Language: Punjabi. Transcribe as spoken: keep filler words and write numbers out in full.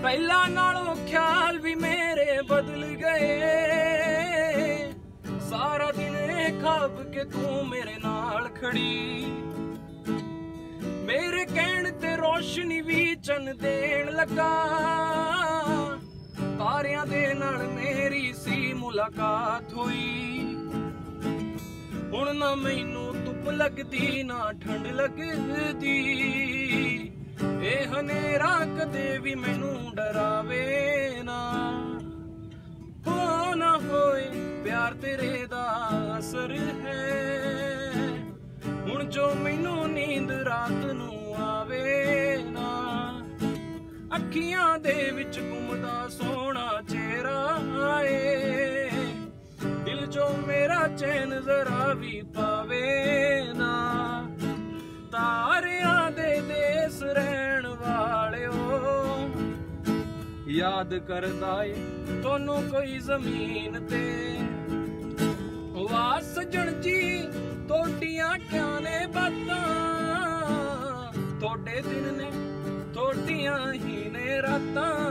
ਪਹਿਲਾਂ ਨਾਲੋਂ ਖਿਆਲ ਵੀ ਮੇਰੇ ਬਦਲ ਗਏ। ਸਾਰਾ ਦਿਨ ਇਹ ਖਾਬ ਕੇ ਤੂੰ ਮੇਰੇ ਨਾਲ ਖੜੀ, ਮੇਰੇ ਕਹਿਣ ਤੇ ਰੋਸ਼ਨੀ ਵੀ ਚੰਨ ਦੇਣ ਲੱਗਾ। ਤਾਰਿਆਂ ਦੇ ਨਾਲ ਮੇਰੀ ਸੀ ਮੁਲਾਕਾਤ ਹੋਈ। ਹੁਣ ਨਾ ਮੈਨੂੰ ਧੁੱਪ ਲੱਗਦੀ ਨਾ ਠੰਡ ਲੱਗਦੀ, ਇਹ ਹਨੇਰਾ ਕਦੇ ਵੀ ਮੈਨੂੰ ਡਰਾਵੇ ਨਾ। ਹੋ ਨਾ ਹੋਏ ਪਿਆਰ ਤੇਰੇ ਦਾ ਅਸਰ ਹੈ, ਹੁਣ ਜੋ ਮੈਨੂੰ ਨੀਂਦ ਰਾਤ ਨੂੰ ਆਵੇ ਨਾ। ਅੱਖੀਆਂ ਦੇ ਵਿੱਚ ਘੁੰਮਦਾ ਸੋਹਣਾ ਚਿਹਰਾ ਏ, ਦਿਲ ਜੋ ਮੇਰਾ ਚੈਨ ਜ਼ਰਾ ਵੀ ਪਾਵੇ ਨਾ। ਤਾਰਿਆਂ ਦੇ ਦੇਸ ਰਹਿਣ ਵਾਲਿਓ, ਯਾਦ ਕਰਦਾ ਏ ਤੁਹਾਨੂੰ ਕੋਈ ਜ਼ਮੀਨ ਤੇ। ਵਾਹ ਸੱਜਣ ਜੀ ਤੁਹਾਡੀਆਂ ਕਿਆ ਨੇ ਬਾਤਾਂ, ਤੁਹਾਡੇ ਦਿਨ ਨੇ ਤੁਹਾਡੀਆਂ ਹੀ ਨੇ ਰਾਤਾਂ।